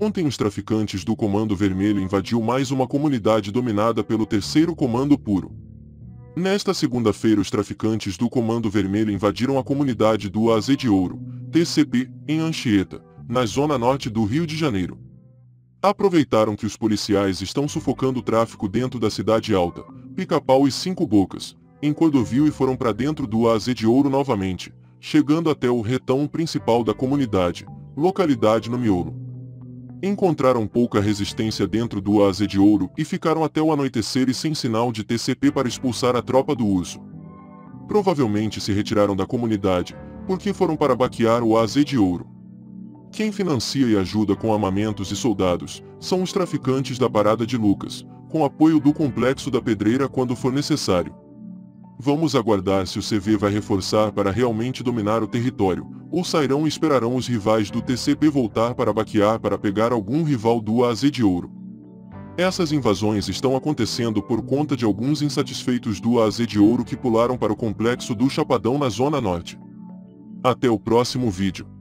Ontem os traficantes do Comando Vermelho invadiu mais uma comunidade dominada pelo Terceiro Comando Puro. Nesta segunda-feira os traficantes do Comando Vermelho invadiram a comunidade do AZ de Ouro, TCP, em Anchieta, na zona norte do Rio de Janeiro. Aproveitaram que os policiais estão sufocando o tráfico dentro da Cidade Alta, Pica-Pau e Cinco Bocas, em Cordovil, e foram para dentro do AZ de Ouro novamente, chegando até o retão principal da comunidade, localidade no Miolo. Encontraram pouca resistência dentro do AZ de Ouro e ficaram até o anoitecer e sem sinal de TCP para expulsar a tropa do urso. Provavelmente se retiraram da comunidade, porque foram para baquear o AZ de Ouro. Quem financia e ajuda com armamentos e soldados são os traficantes da Parada de Lucas, com apoio do Complexo da Pedreira quando for necessário. Vamos aguardar se o CV vai reforçar para realmente dominar o território, ou sairão e esperarão os rivais do TCP voltar para baquear para pegar algum rival do AZ de Ouro. Essas invasões estão acontecendo por conta de alguns insatisfeitos do AZ de Ouro que pularam para o Complexo do Chapadão na Zona Norte. Até o próximo vídeo.